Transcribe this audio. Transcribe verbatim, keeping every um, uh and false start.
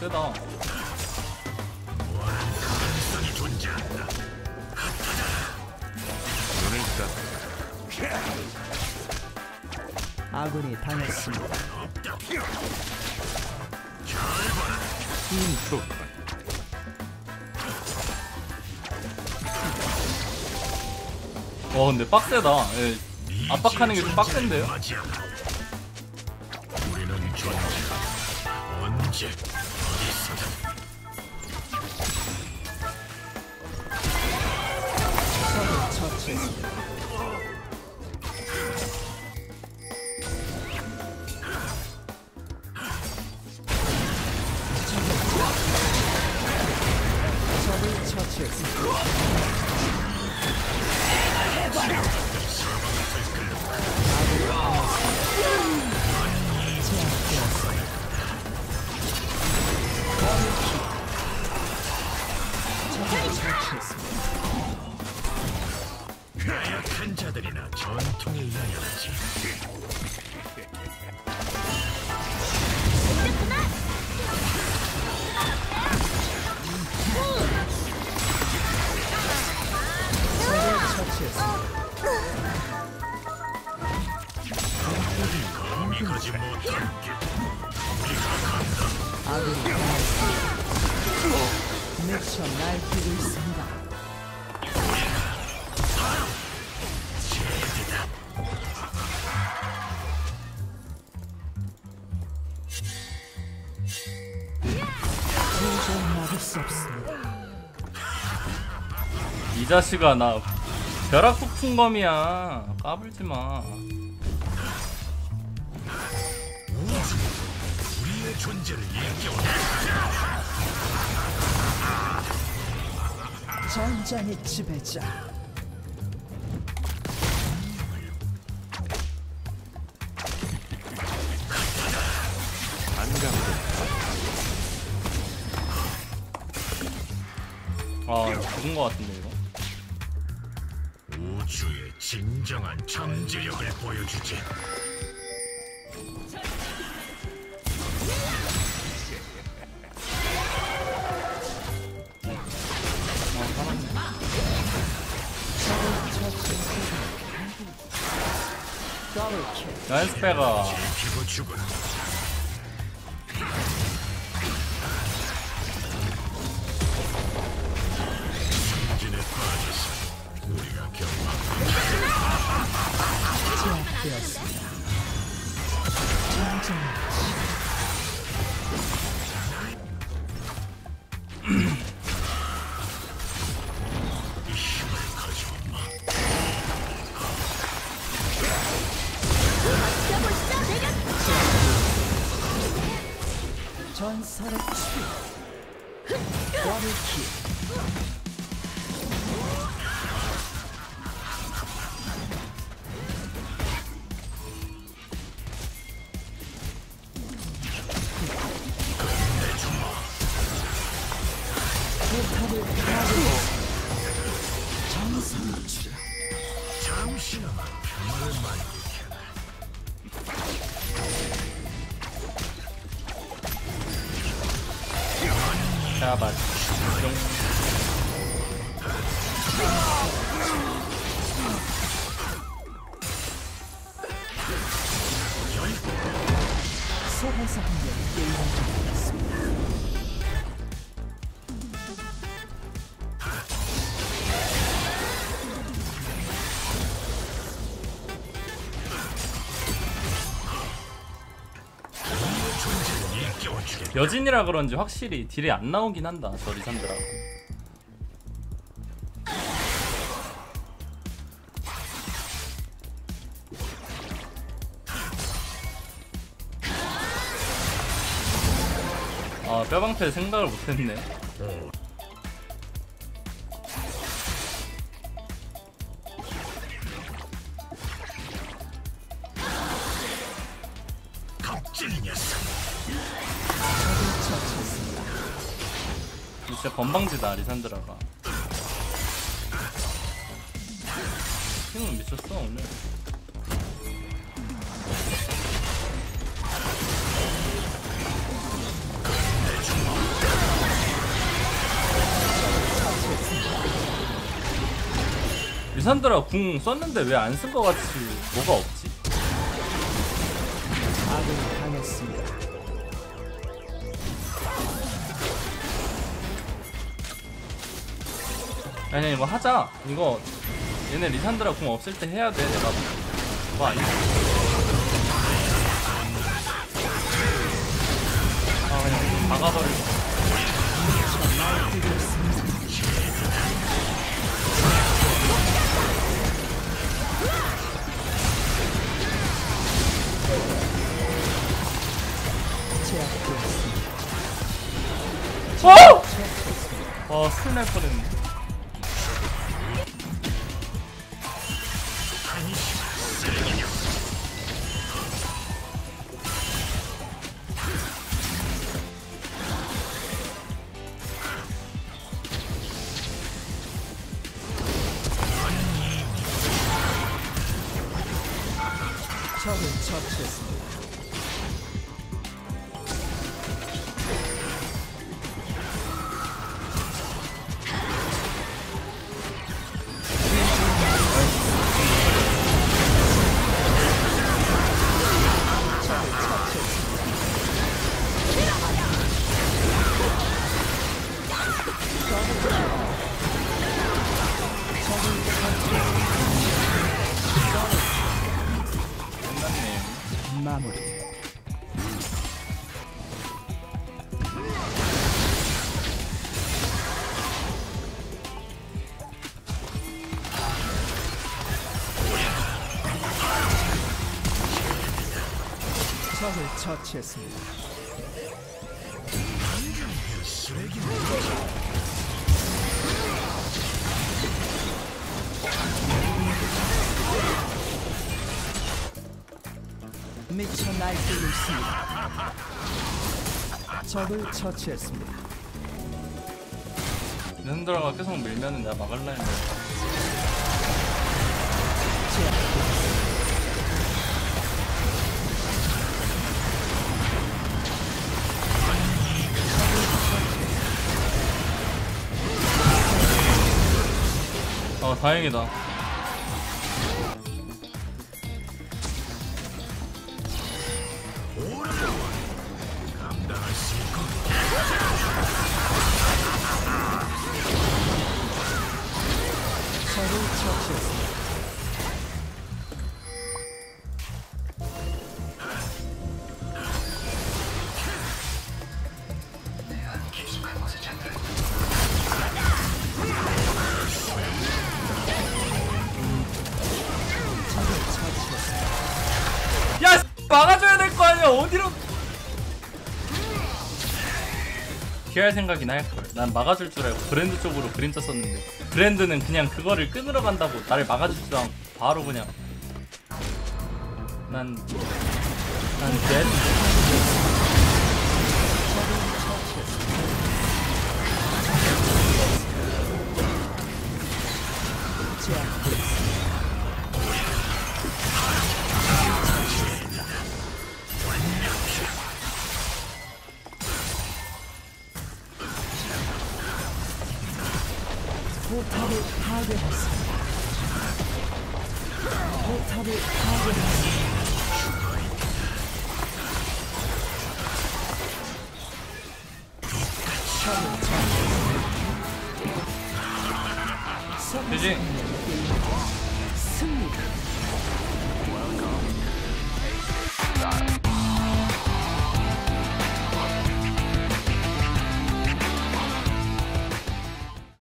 세다. 아군이 당했습니다. 어 근데 빡세다. 예, 압박하는 게 좀 빡센데요? 우리는 존재 언제 어디서든 적을 처치했습니다. 적을 처치했습니다. 가약한 자들이나 전통에 의하여야지. 적을 처치했습니다. 감히 가지 못한 길 우리가 간다. 아군이 당했습니다. 미쳐 날뛰고 있습니다. 도저히 막을 수 없습니다. 이 자식아 나 벼락 폭풍 검이야. 까불지마. 우리의 존재를 일깨워. 전장의 지배자. 아 죽은 거 같은데 이거. 우주의 진정한 잠재력을 보여주지. 나이스페가 지키고 죽어라. 승진에 빠져서 우리가 경험한 제압되었습니다. 전장의 이 힘을 가져오마. 전설의 치. 더블킬. 포탑을 파괴. 전설의 치. 잠시나마 평화를 만들게. 잡아. 소환사 한 명이 게임을 접었습니다. 여진이라 그런지 확실히 딜이 안 나오긴 한다 저 리산드라고. 아 뼈방패 생각을 못했네. 갑질 녀석. 진짜 건방지다 리산드라가. 힘은 미쳤어 오늘. 내 주먹. 리산드라 궁 썼는데 왜 안 쓴 거 같이 뭐가 없지? 아군이 당했습니다. 아니 이거 하자. 이거 얘네 리산드라 궁 없을 때 해야 돼. 내가 뭐 아니? 아 그냥 박아버리고. 어! 어, 큰일 날 뻔했네. 적을 처치했습니다. 마무리. 적을 처치했습니다. 미쳐 날뛰고 있습니다. 적을 처치했습니다. 리산드라가 계속 밀면은 내가 막을라 했는데. 아 다행이다. 적을 처치했습니다. 야 막아줘야 될 거 아니야. 어디로 피할 생각이나 할걸. 난 막아줄 줄 알고 브랜드 쪽으로 그림자 썼는데 브랜드는 그냥 그거를 끊으러 간다고 나를 막아주지도 않고 바로 그냥 난 난 쟤 포탑을 파괴했습니다. 포탑을 파괴했습니다. 되지? 승리.